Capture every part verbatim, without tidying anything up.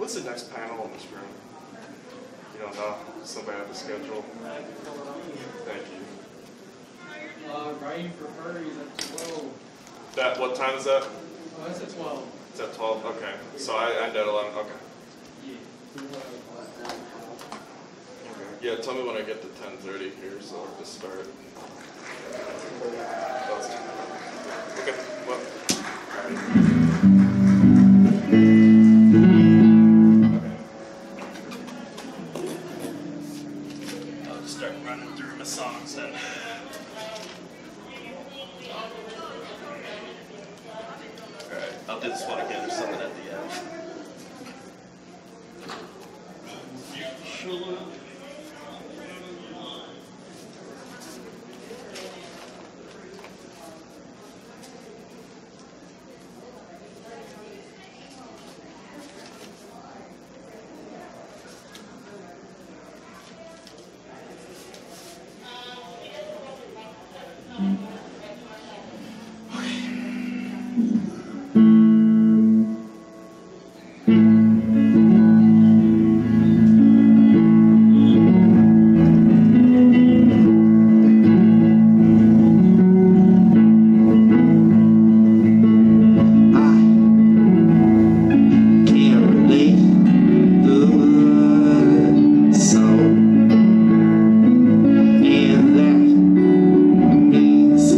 What's the next panel in this room? You don't know? Somebody have a schedule? Thank you. Uh, Rain for Furries at twelve. That, what time is that? Oh, that's at twelve. It's at twelve? Okay. So I end at eleven. Okay. Yeah. Okay. Yeah, tell me when I get to ten thirty here so I can start. Okay. Well. I'll just start running through my songs then. Alright, I'll do this one again or something at the end. Usually. And that means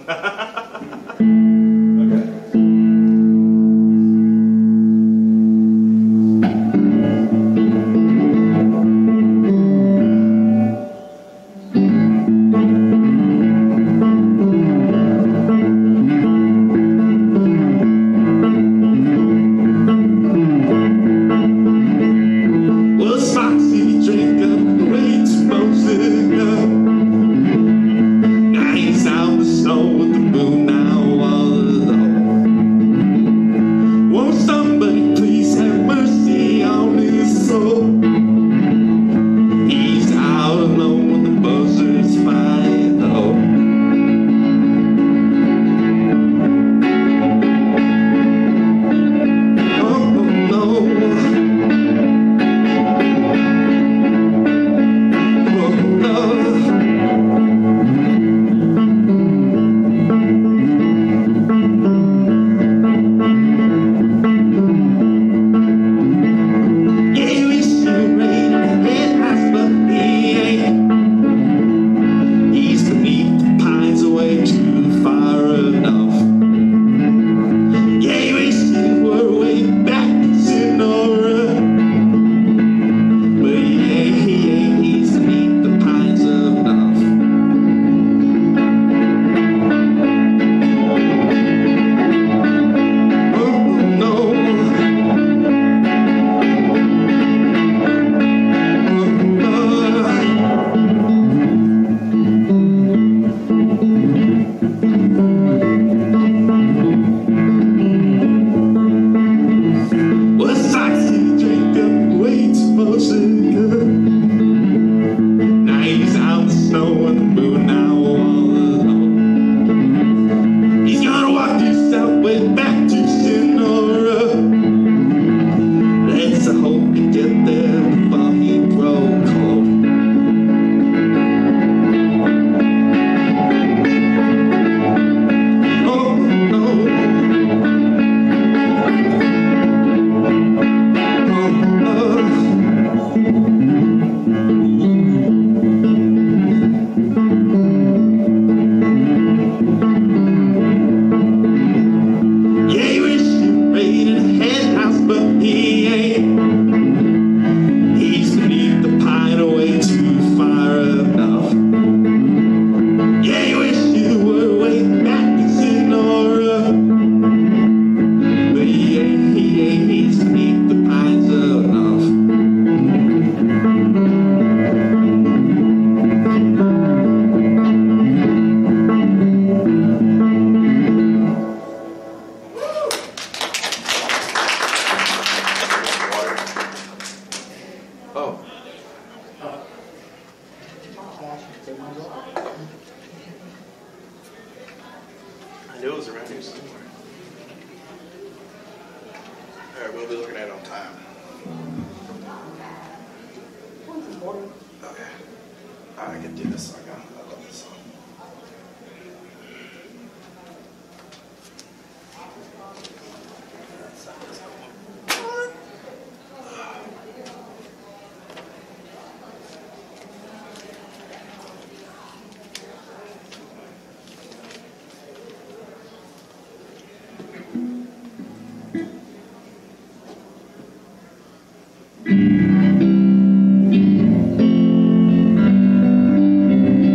I knew it was around here somewhere. All right, we'll be looking at it on time. Okay. I can do this song. I love this song. Thank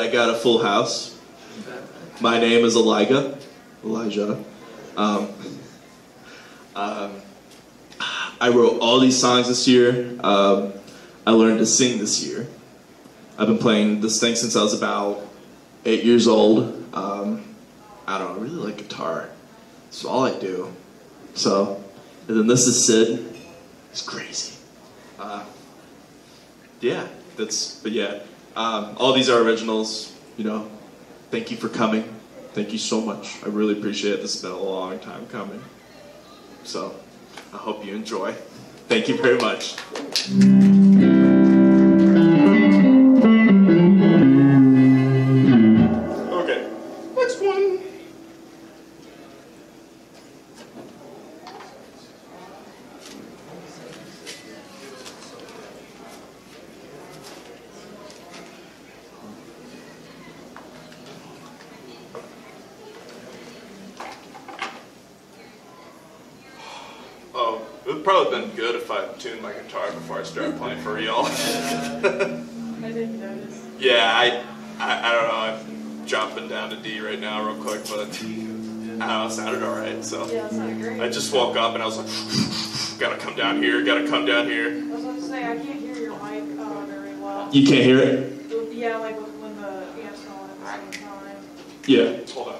I got a full house. My name is Elijah. Elijah. Um, um, I wrote all these songs this year. Um, I learned to sing this year. I've been playing this thing since I was about eight years old. Um, I don't know, I really like guitar. It's all I do. So, and then this is Sid. It's crazy. Uh, yeah, that's, but yeah. Um, all these are originals, you know. Thank you for coming. Thank you so much. I really appreciate it. This has been a long time coming. So, I hope you enjoy. Thank you very much. Okay, next one. Oh, it would probably been good if I tuned my guitar before I started playing for y'all. I didn't notice. Yeah, I, I, I don't know. I'm jumping down to D right now, real quick, but I don't know, it sounded all right. So Yeah, that sounded great. I just woke up and I was like, gotta come down here, gotta come down here. I was about to say, I can't hear your mic uh, very well. You can't hear it? Yeah, like when the amps go on at the same time. Yeah. Hold on.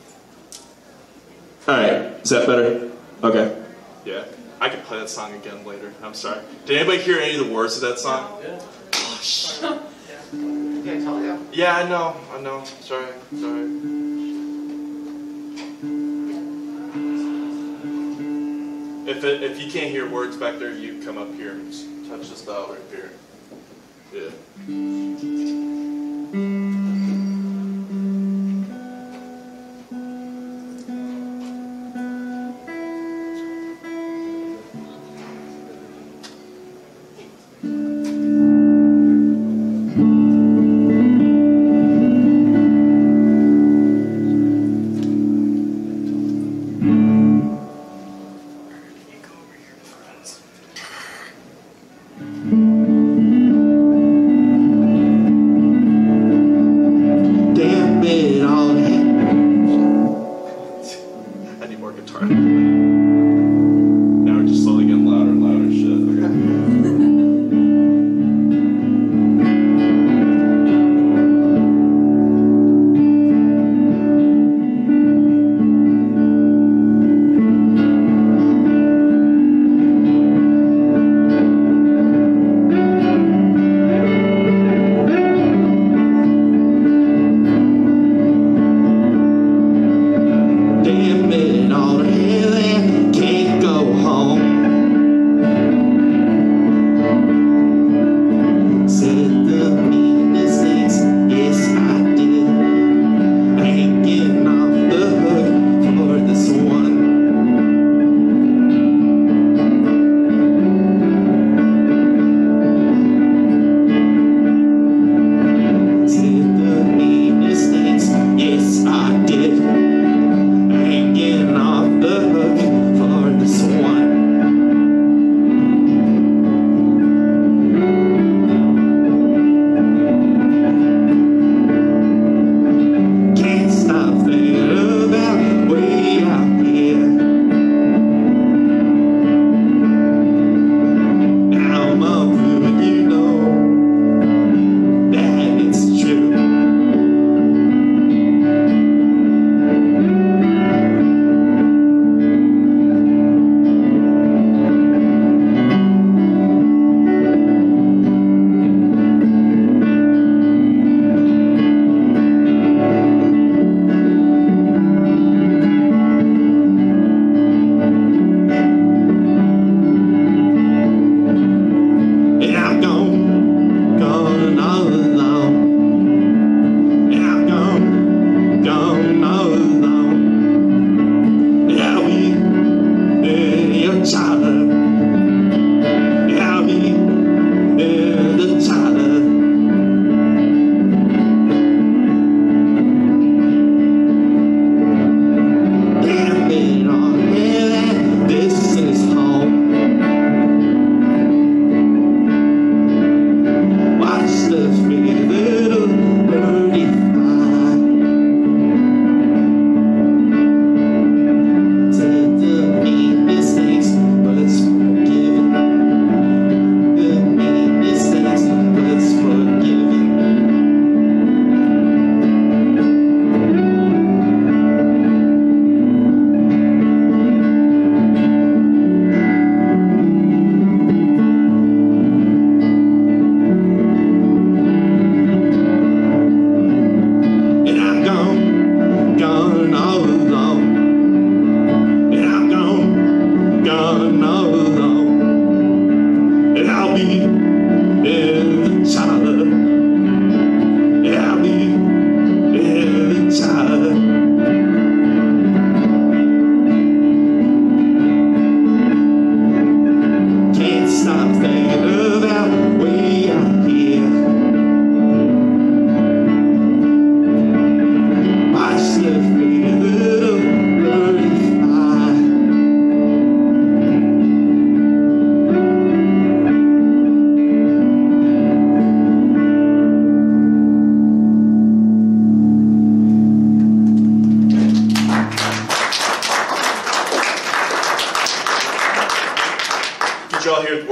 All right, is that better? Okay. Yeah, I can play that song again later. I'm sorry. Did anybody hear any of the words of that song? Yeah. Oh, shit. Yeah, tell you. Yeah, I know. I know. Sorry. Sorry. If it, if you can't hear words back there, you come up here and just touch this dial right here. Yeah.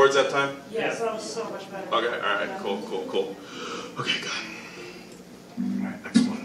words that time? Yes, that was so much better. Okay, all right, Yeah. cool, cool, cool. Okay, good. All right, next one.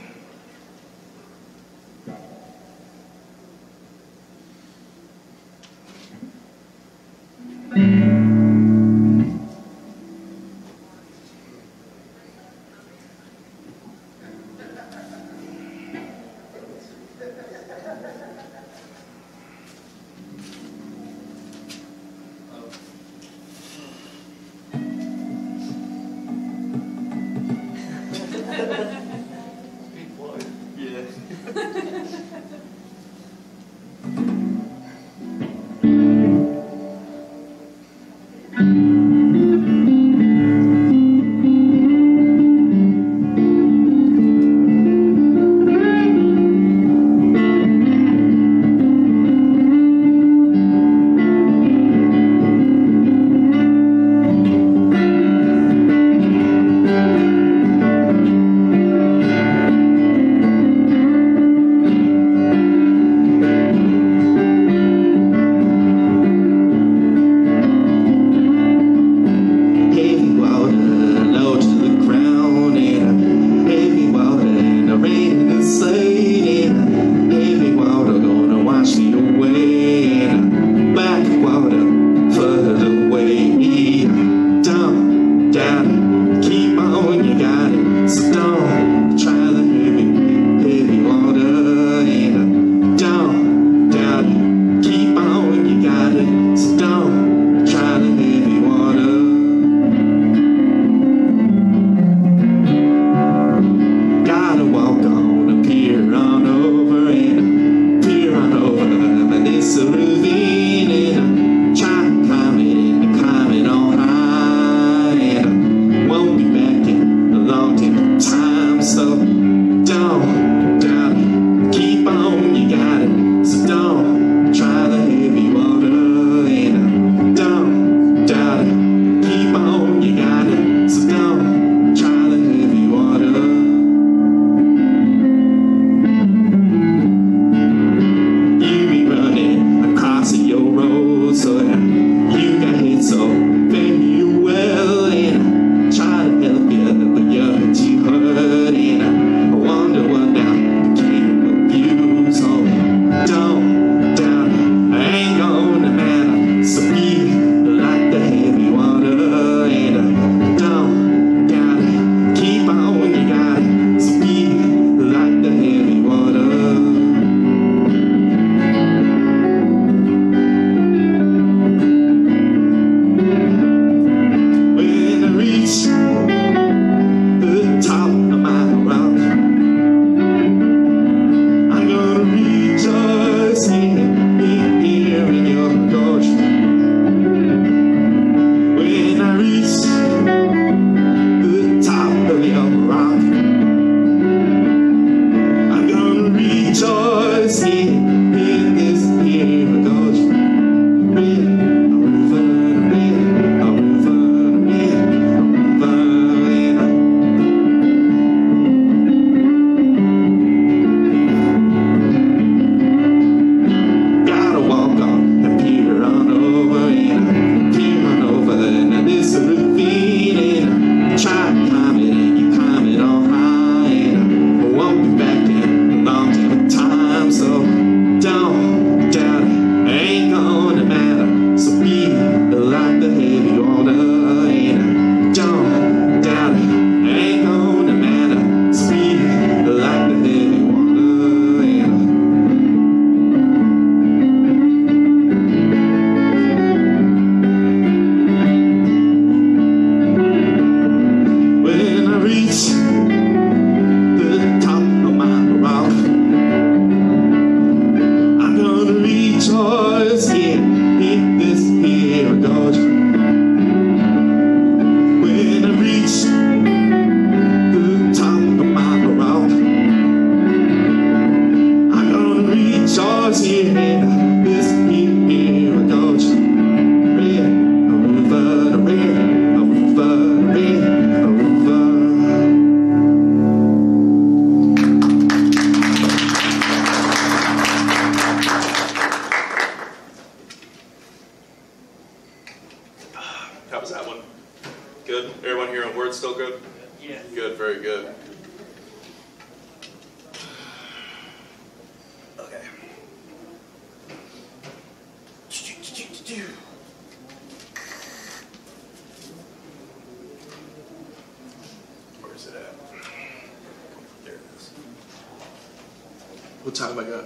Where's it at? There it is. What time I got?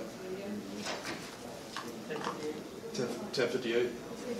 ten fifty-eight.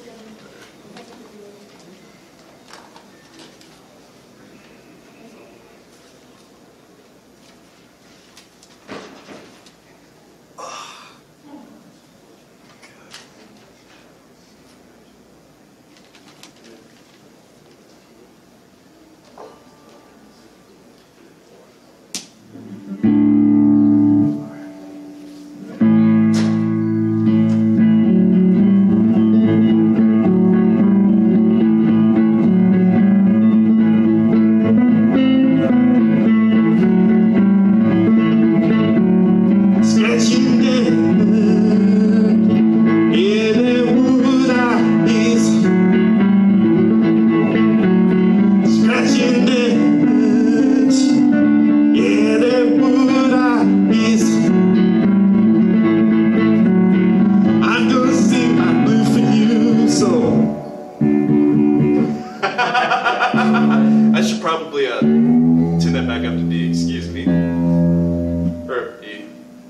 I should probably uh, tune that back up to D, excuse me. Or E.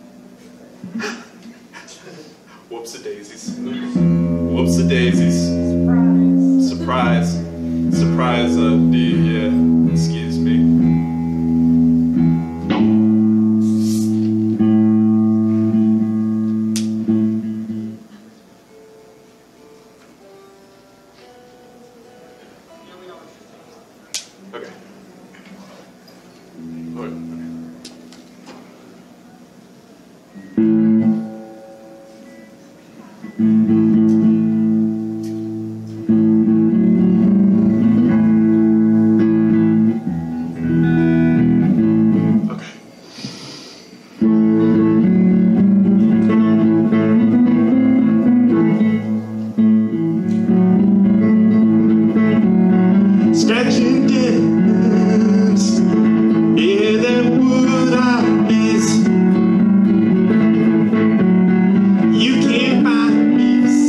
Whoops-a-daisies. Whoops-a-daisies. Surprise. Surprise. Surprise, uh, D, yeah. Excuse me. Okay. Lord. Okay. Scratching dents, yeah, that wood I is. You can't find me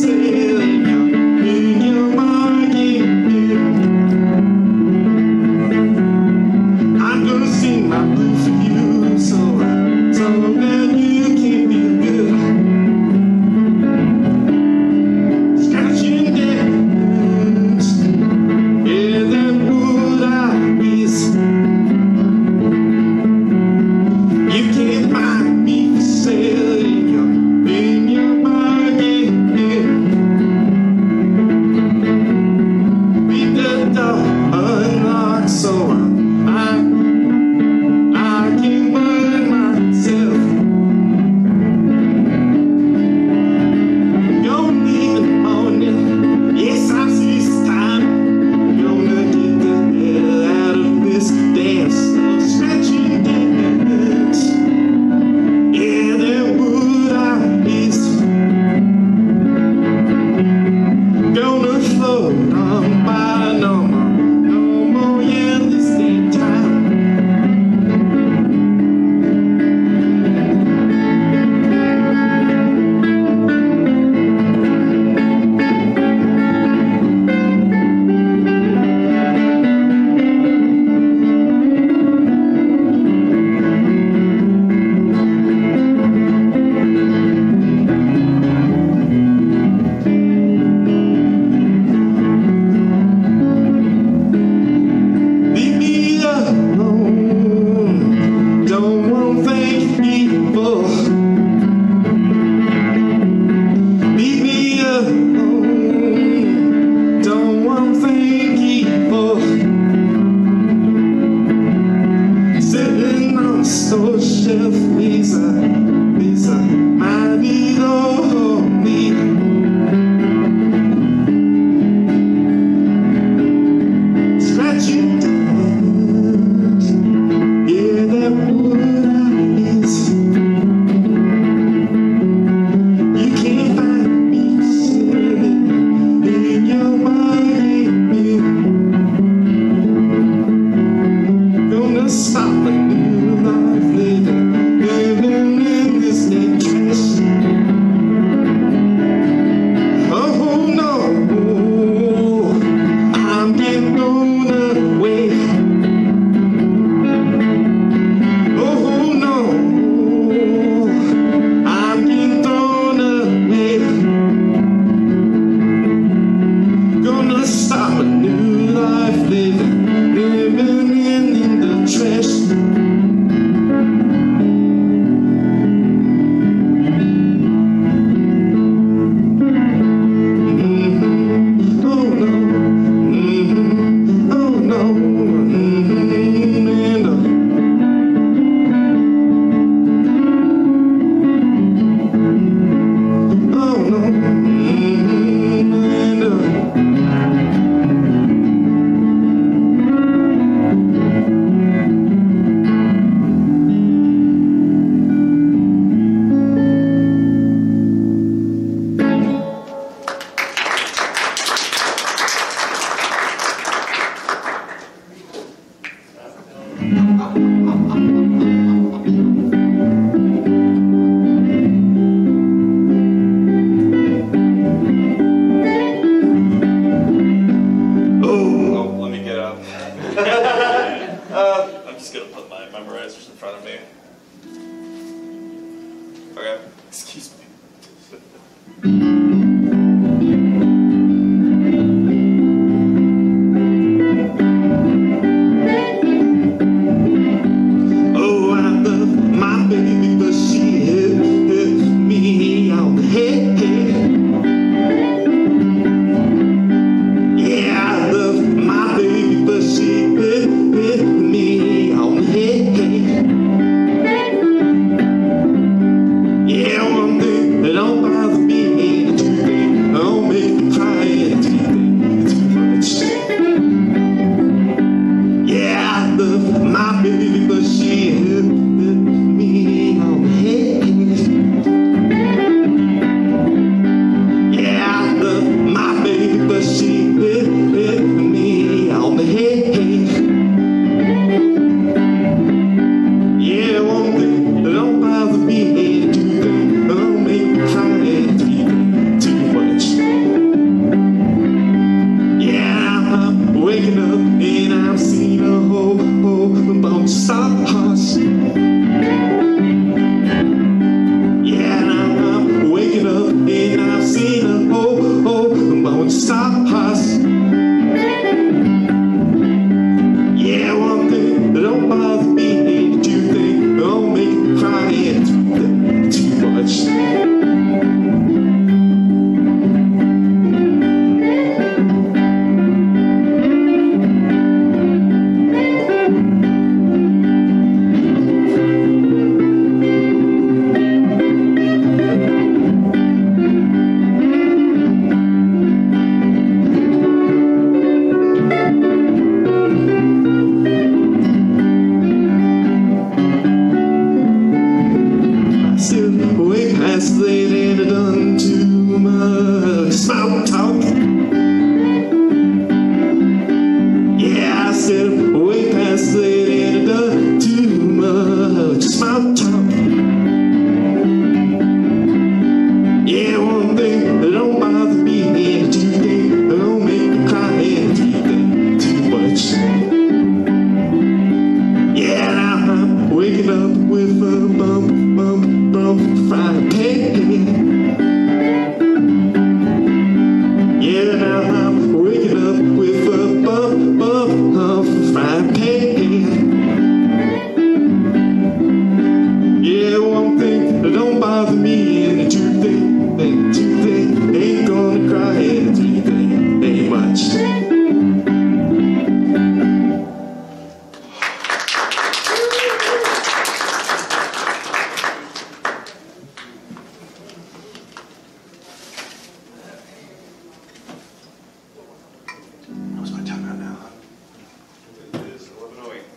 Okay. Excuse me. Oh, I love my baby, but she hit, hit me on the head. Yeah, I love my baby, but she hit, hit me on the head. Yeah, one thing that don't bother me ain't two things that don't make me cry and two things too much. Yeah, I love my baby, but she hit, hit me on the head. Yeah, I love my baby, but she hit, hit me on the head. Yeah, one thing that don't bother me ain't two things that don't make me cry and three things too much. Yeah, I'm waking up and I'm seeing a whole, whole bunch of stars. Yeah, now I'm waking up and I'm seeing a whole, whole bunch of stars. Yeah, one thing that don't bother me ain't two things that don't make me cry and three things too much. Still way past late and I done too much small talk. Yeah, I said way past late and I done too much small talk. Yeah, one thing that don't bother me and two things that don't make me cry and three things too much. Yeah, now I'm waking up with a bump, bump, bump, frying pan. Yeah, now I'm waking up with a bump, bump, bump, frying pan. Yeah, one thing that don't bother me and two things, and two things ain't gonna cry and three things ain't much. What's my time out now? It is eleven oh eight.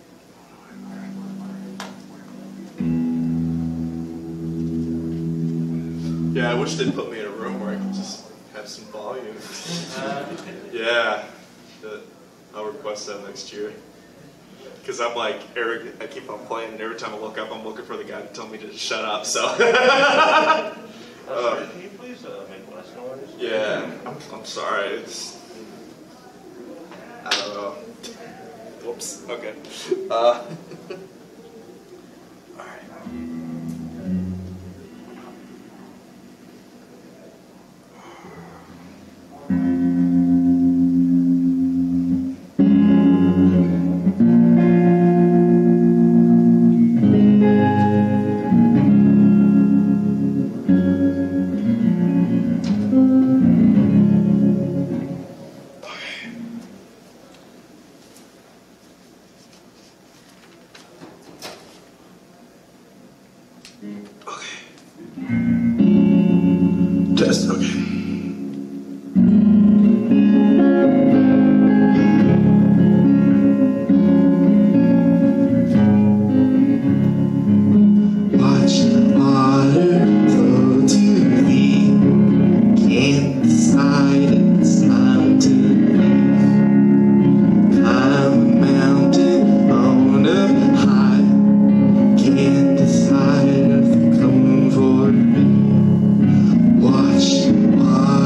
Yeah, I wish they'd put me in a room where I could just have some volume. Yeah, but I'll request that next year. Because I'm like, Eric, I keep on playing, and every time I look up, I'm looking for the guy to tell me to just shut up, so. Uh, Uh, can you please uh, make less noise? yeah, I'm, I'm sorry, it's, I don't know. Whoops, okay. Uh, Alright. Test, okay. Watch the water flow to me. Can't decide it's time to leave. Climb a mountain on up high. Can't decide if they're coming for me. Watch the water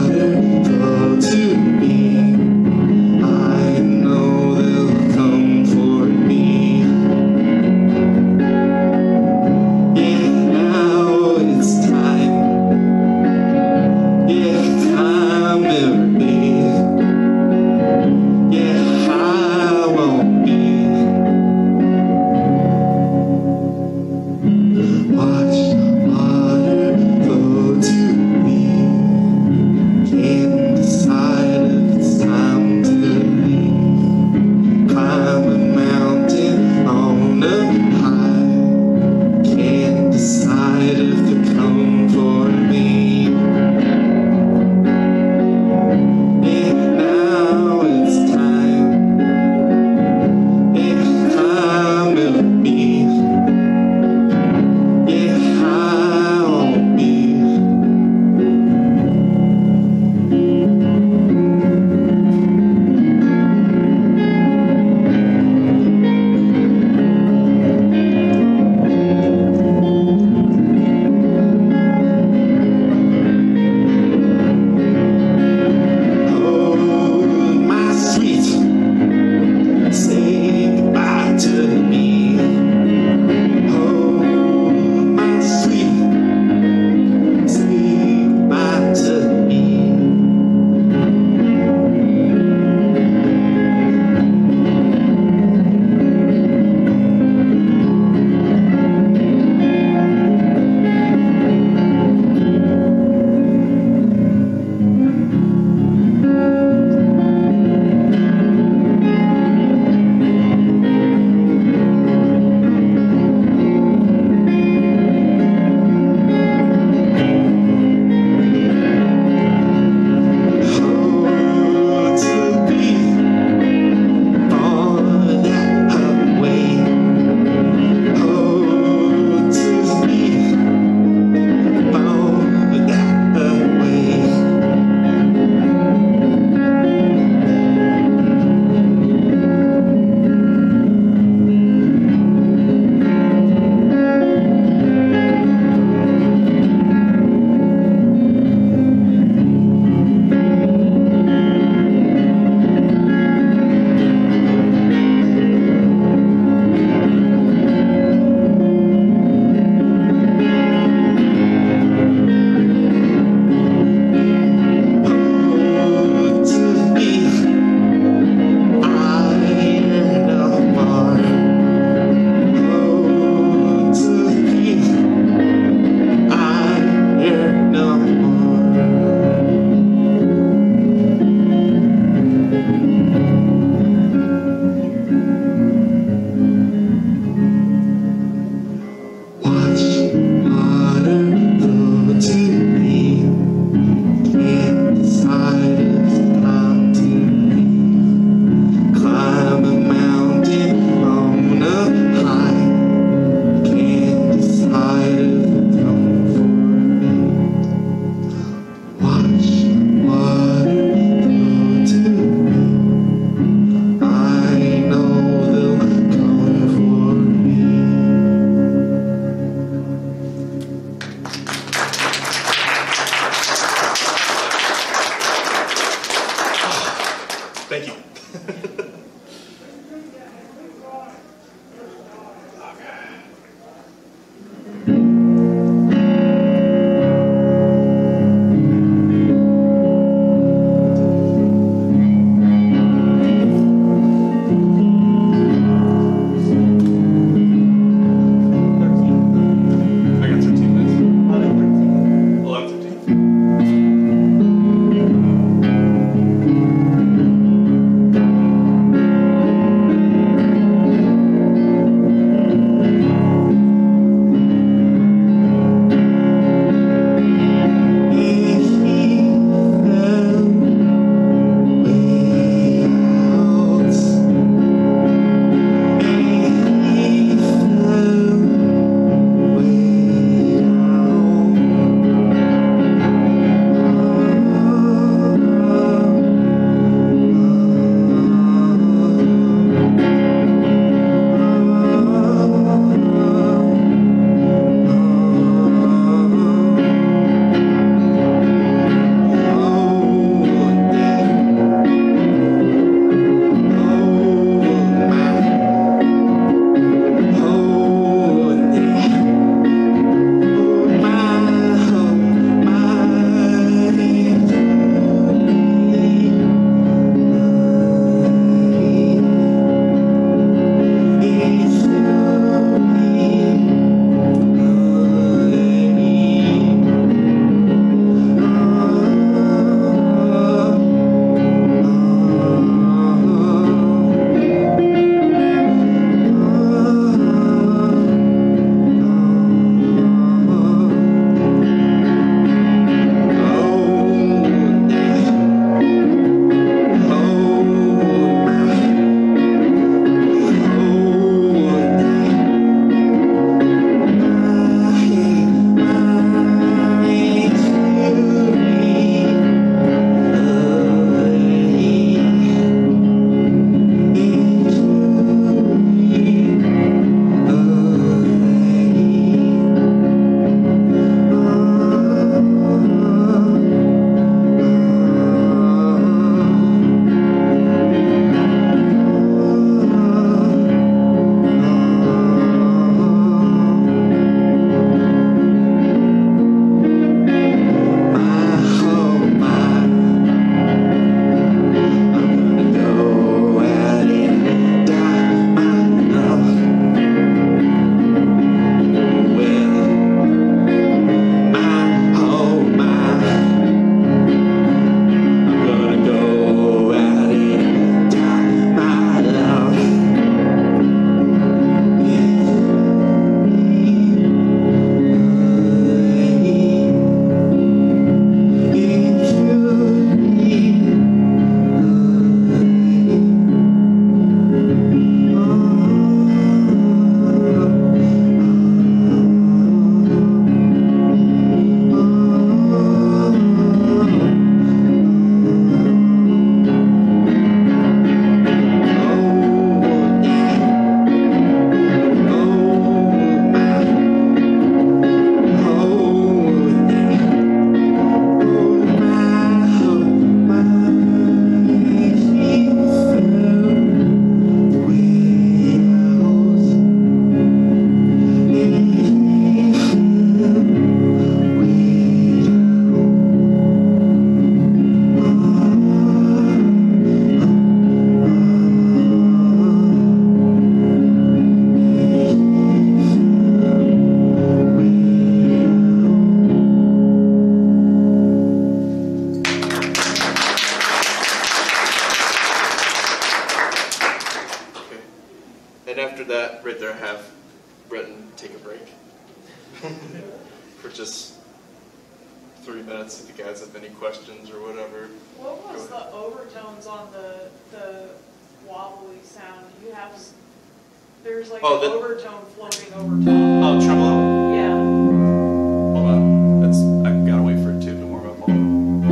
have Britton take a break for just three minutes if you guys have any questions or whatever. What was the overtones on the the wobbly sound? You have s- there's like Oh, an the- overtone floating over top. Oh, tremolo. Yeah. Hold on. It's, I gotta wait for it to warm up. Hold on.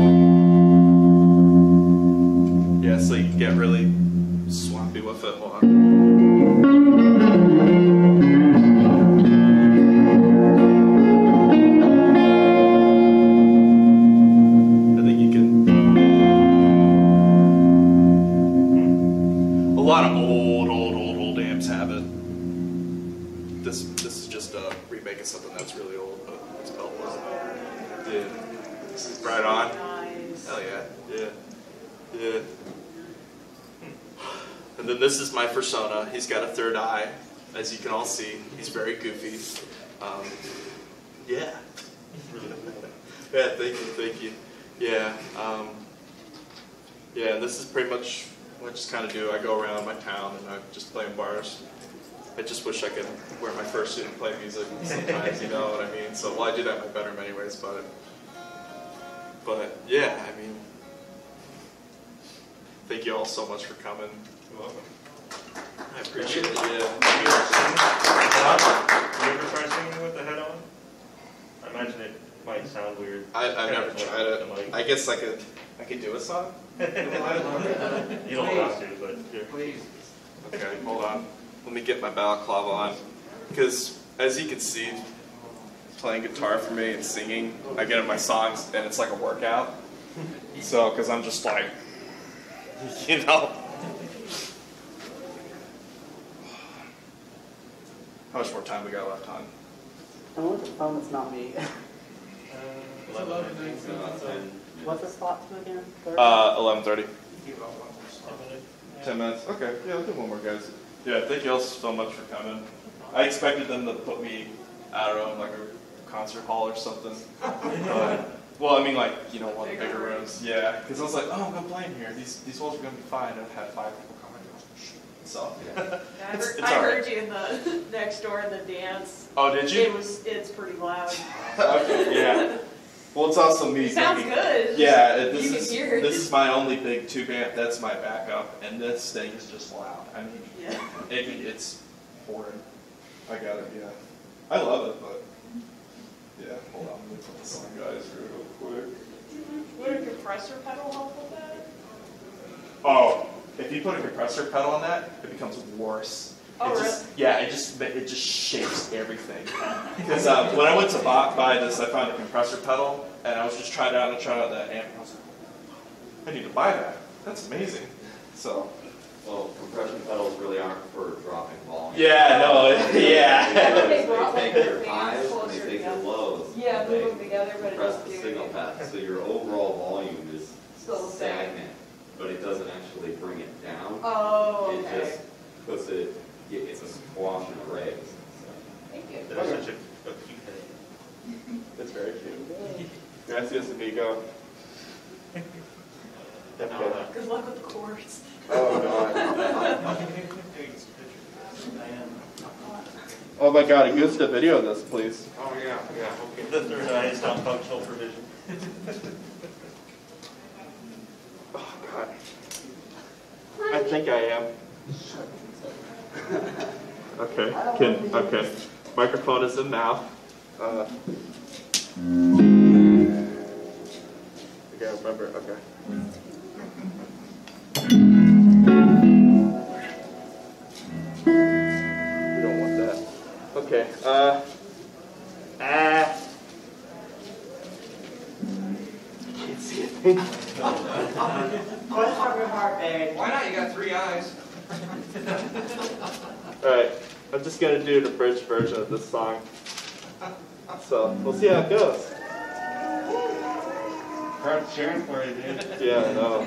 Yeah, so you can get really swampy with it. Hold on. I think you can. A lot of old, old, old, old amps have it. This this is just uh, remaking something that's really old, but it's called yeah. This is right on. Nice. Hell yeah, yeah, yeah. And then this is my persona. He's got a third eye, as you can all see. He's very goofy. Um, yeah. Yeah, thank you, thank you. Yeah. Um, yeah, and this is pretty much what I just kind of do. I go around my town and I just play in bars. I just wish I could wear my fursuit and play music sometimes, you know what I mean? So, well, I do that in my bedroom anyways, but, but yeah, I mean, thank you all so much for coming. You're welcome. I appreciate it, yeah. You ever sing? Bob, you ever try singing with the head on? I imagine it might sound weird. I, I've Kind never of like tried the it. mic. I guess I could, I could do a song. You don't have to, but you're... Please. Okay, hold on. Let me get my balaclava on. Because, as you can see, playing guitar for me and singing, I get in my songs and it's like a workout. So, because I'm just like, you know. How much more time we got left on? Someone with the phone that's not me. It's eleven nineteen. What's the slot to again? Third? Uh, eleven thirty. Ten minutes. Okay, yeah, we'll do one more, guys. Yeah, thank you all so much for coming. I expected them to put me, I don't know, in like a concert hall or something. Uh, well, I mean, like, you know, one of the bigger rooms. Yeah, because I was like, oh, I'm going to play in here. These these walls are going to be fine. And I had five people come in. So, Yeah, I It's- heard, it's I all right. heard you in the next door in the dance. oh, did It you? was it's pretty loud. Okay, yeah. Well, it's also me. It sounds thinking- good. Yeah, it, this You can is hear it. this is my only big tube amp. That's my backup, and this thing is just loud. I mean, Yeah. it, it's foreign. I got it. Yeah, I love it, but yeah. Hold on, let me put this on, guys, real quick. Would a compressor pedal help with that? Oh, if you put a compressor pedal on that, it becomes worse. Oh, it just, Yeah, it just it just shakes everything. Because uh, when I went to buy, buy this, I found a compressor pedal, and I was just trying it out and trying out that amp. And I was like, I need to buy that. That's amazing. So. Well, compression pedals really aren't for dropping volume. Yeah, no, it- yeah. They brought They like take their your fans highs and they closer take your together. lows. Yeah, and move they them together, but it compress doesn't the do signal anything. path. So your overall volume is Still the same. stagnant, but it doesn't actually bring it down. Oh, It okay. just puts it, it- it's a squash and a raise. Thank you. That's such a, a cute head. It's very cute. Gracias, amigo. Okay. Good luck with the chords. Oh, God. Oh, my God. Give us the video of this, please. Oh, yeah, yeah, okay. The third eye is not functional provision. Oh, God. I think I am. Okay. Can, okay. Microphone is in mouth. Uh, okay, remember. Okay. We don't want that. Okay. Uh. Ah. Can't see a thing. Why not? You got three eyes. Alright, I'm just gonna do the bridge version of this song. So, we'll see how it goes. Hard cheering for you, dude. Yeah, I know.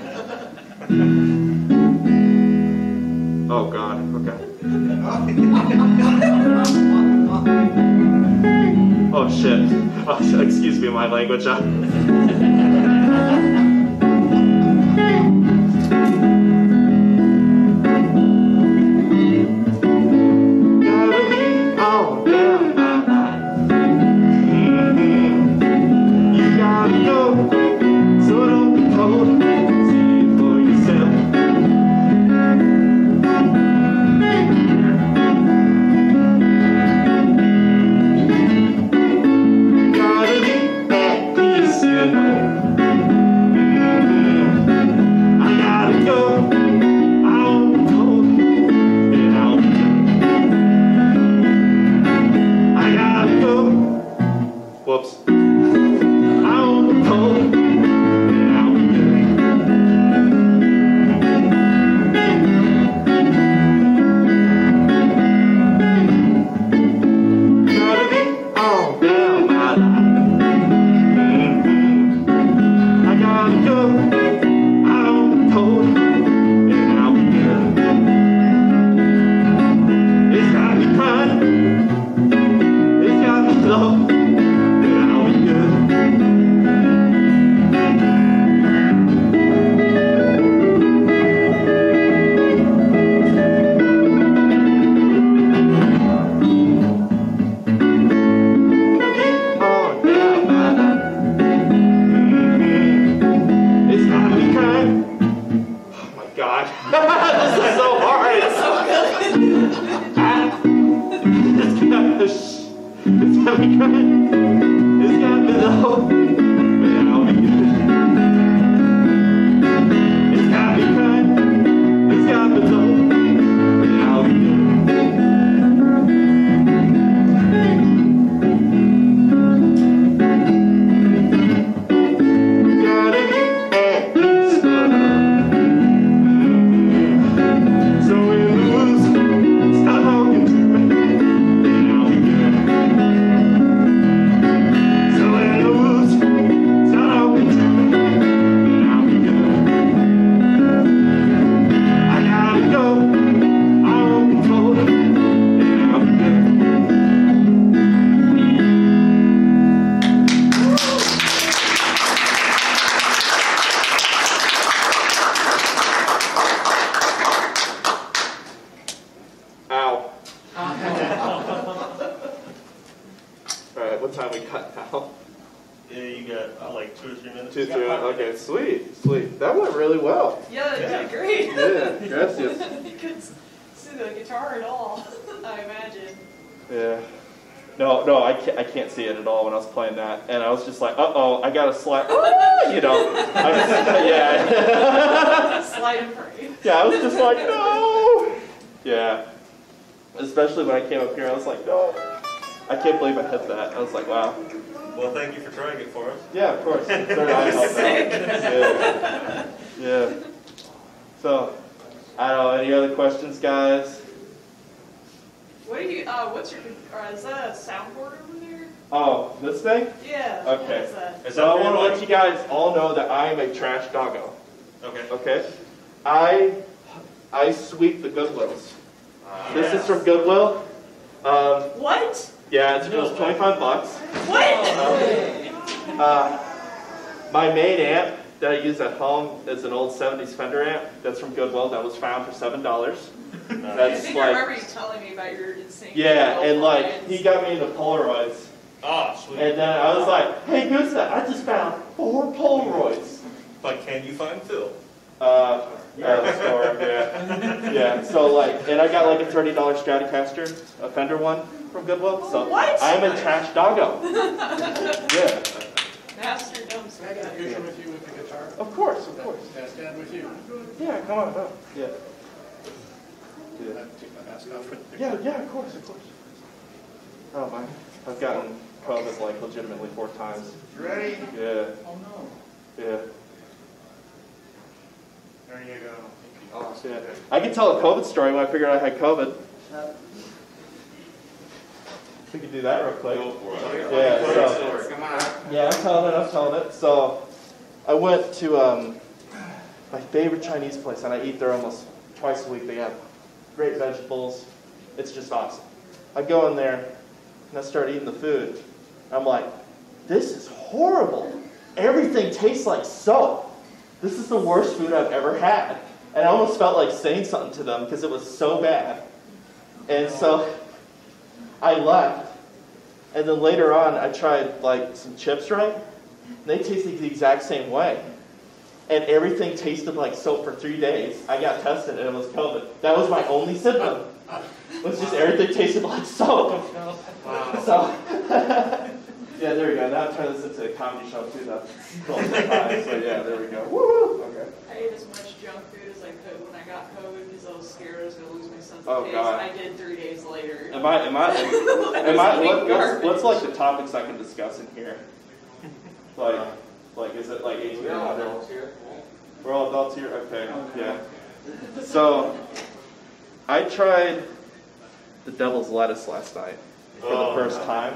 Oh God, okay. Oh shit. Oh, excuse me, my language. Uh, Gotta be got me crying. It's got me low. But I'll be good. It's got me crying. It's got me low. But I'll be good. Two, three, okay, sweet, sweet. That went really well. Yeah, you did great. Yeah, gracias. You couldn't see the guitar at all, I imagine. Yeah. No, no, I can't, I can't see it at all when I was playing that. And I was just like, uh-oh, I got to slide, you know. I was, yeah. Slide and pray. Yeah, I was just like, no. Yeah. Especially when I came up here, I was like, no. I can't believe I hit that. I was like, wow. Well, thank you for trying it for us. Yeah, of course. Third eye help out. Yeah. Yeah. So, I don't know, any other questions, guys? What do you, uh, what's your, uh, is that a soundboard over there? Oh, this thing? Yeah. Okay. What is that? Is So I that want to your let mic? you guys all know that I am a trash doggo. Okay. Okay? I I sweep the Goodwills. Uh, This is from Goodwill. Um, What? yeah, it was twenty-five bucks. What? Uh, my main amp that I use at home is an old seventies Fender amp. That's from Goodwill. That was found for seven dollars. I That's think I remember like, you telling me about your insane. yeah, Goodwill and like, finds. he got me into Polaroids. Ah, sweet. And then I was like, hey, Gusta, I just found four Polaroids. But can you find Phil? Uh, yeah, the store, yeah. Yeah, so like, and I got like a thirty dollar Stratocaster, a Fender one from Goodwill. So What? I'm a trash doggo. Yeah. Master dumpster. Can I get a picture with you with the guitar? Of course, of course. Can I stand with you? Yeah, come on up. Yeah. I Yeah, have to take my mask off for the picture. yeah, yeah, of course, of course. Oh my, I've gotten COVID like legitimately four times. You ready? Yeah, Oh, no. yeah. There you go. Oh, yeah. I could tell a COVID story when I figured I had COVID. We could do that real quick. Go for it. Yeah, so, So, come on. yeah, I'm telling it, I'm telling it. So, I went to um, my favorite Chinese place, and I eat there almost twice a week. They have great vegetables. It's just awesome. I go in there, and I start eating the food. I'm like, this is horrible. Everything tastes like soap. This is the worst food I've ever had. And I almost felt like saying something to them because it was so bad. And so I left. And then later on, I tried like some chips, right? They tasted the exact same way. And everything tasted like soap for three days. I got tested and it was COVID. That was my only symptom. It was just everything tasted like soap. So, yeah, there we go. Now I'm turning this into a comedy show too, though. So yeah, there we go. Woo! Okay. I ate as much junk food as I could when I got COVID because I was scared I was going to lose my sense of Oh, taste. God. I did three days later. Am I? Am I? Am I? What, what's, what's like the topics I can discuss in here? Like, like is it like eighteen or under? We're all adults here. Okay. Yeah. So, I tried the devil's lettuce last night for the Oh, first no. time.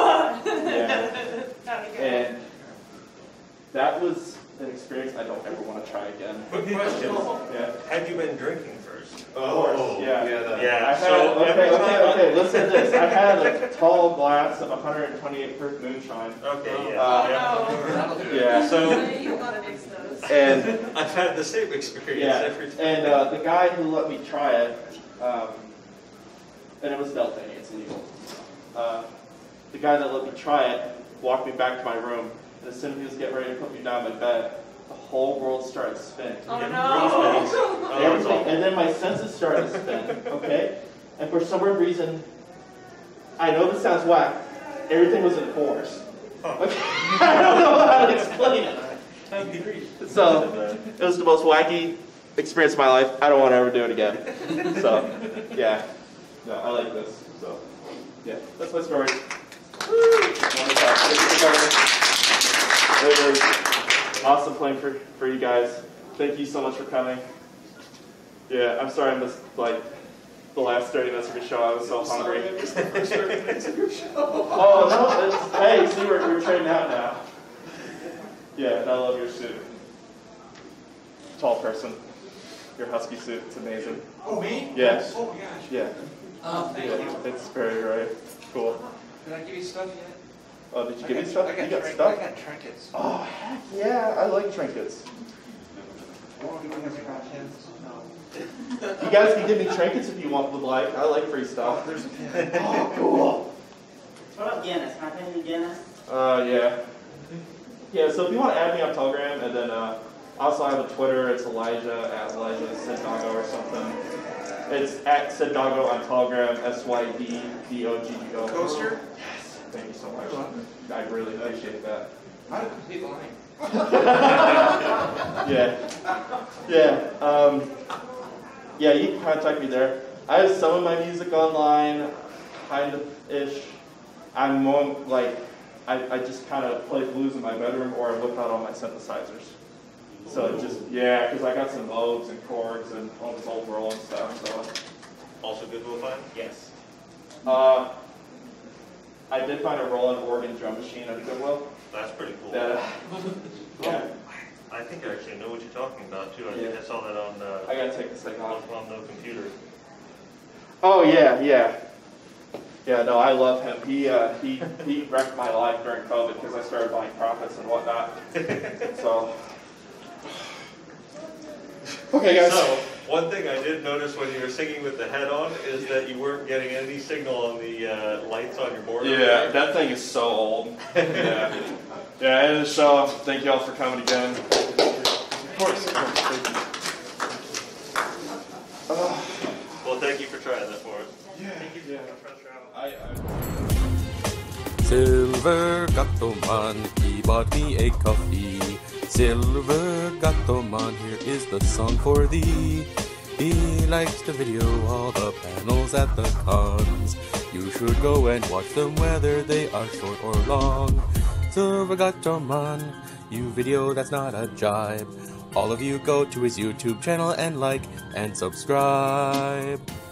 Yeah. How'd it go? And that was an experience I don't ever want to try again. Quick question. Yeah. Have you been drinking first? Oh, yeah. the- Yeah. I had, So okay, every okay, time- okay, listen to this. I had a tall glass of one hundred twenty-eight proof moonshine. Okay. Yeah. Uh, yeah. That'll do it. Yeah. So You gotta mix those. And I've had the same experience yeah, every time. and uh, the guy who let me try it, um, and it was Delta, it's legal. Uh, the guy that let me try it walked me back to my room, and as soon as he was getting ready to put me down in my bed, the whole world started spinning. Oh Yeah, no! Oh, that's Everything, awful. and then my senses started to spin, okay? And for some weird reason, I know this sounds whack, everything was in fours. Huh. Okay. I don't know how to explain it. So, it was the most wacky experience of my life. I don't want to ever do it again. So, yeah. No, I like this. So, yeah, that's my story. It was awesome playing for, for you guys. Thank you so much for coming. Yeah, I'm sorry I missed, like, the last thirty minutes of your show. I was so hungry. Sorry, I missed the first thirty minutes of your show. Oh, no, it's, hey, see, we're, we're trading out now. Yeah, and I love your suit. Tall person. Your husky suit, it's amazing. Oh, me? Yeah. Oh, my gosh. Yeah. Oh, thank Yeah, you. it's very, very cool. Did I give you stuff yet? Oh, did you I give got- me stuff? I got You got trink- stuff? I got trinkets. Oh, heck yeah, I like trinkets. You guys can give me trinkets if you want, would like. I like free stuff. There's a pen. Oh, cool. What up, Guinness? Can I pay you Guinness? Uh, yeah. Yeah, so if you want to add me on Telegram, and then uh, I also have a Twitter. It's Elijah, at Elijah Siddago or something. It's at Siddago on Telegram, S Y D D O G G O. Coaster? Yes, thank you so much. I really appreciate that. How to complete the line? Yeah. Yeah. Um, yeah, you can contact me there. I have some of my music online, kind of ish. I'm more like, I, I just kind of play blues in my bedroom or I whip out all my synthesizers. So it just, yeah, because I got some Moog and chords and all this old roll and stuff, so. Also good lo-fi? Yes. Uh, I did find a Roland organ drum machine at Goodwill. That's pretty cool. That, uh, yeah, I think I actually know what you're talking about too. I think Yeah. I saw that on uh, I gotta take this thing on, off. on the computer. Oh yeah, yeah, yeah. No, I love him. He uh, he he wrecked my life during COVID because I started buying profits and whatnot. So, okay, guys. So, one thing I did notice when you were singing with the head on is that you weren't getting any signal on the uh, lights on your board. Yeah, that thing is so old. Yeah, yeah. End of the show. Thank you all for coming again. Of course. Of course. Thank you. Uh, Well, thank you for trying that for us. yeah. Yeah. I. I Silver Gattoman, he bought me a coffee. Silver Gattoman, here is the song for thee. He likes to video all the panels at the cons. You should go and watch them whether they are short or long. Silver Gattoman, you video that's not a jibe. All of you go to his YouTube channel and like and subscribe.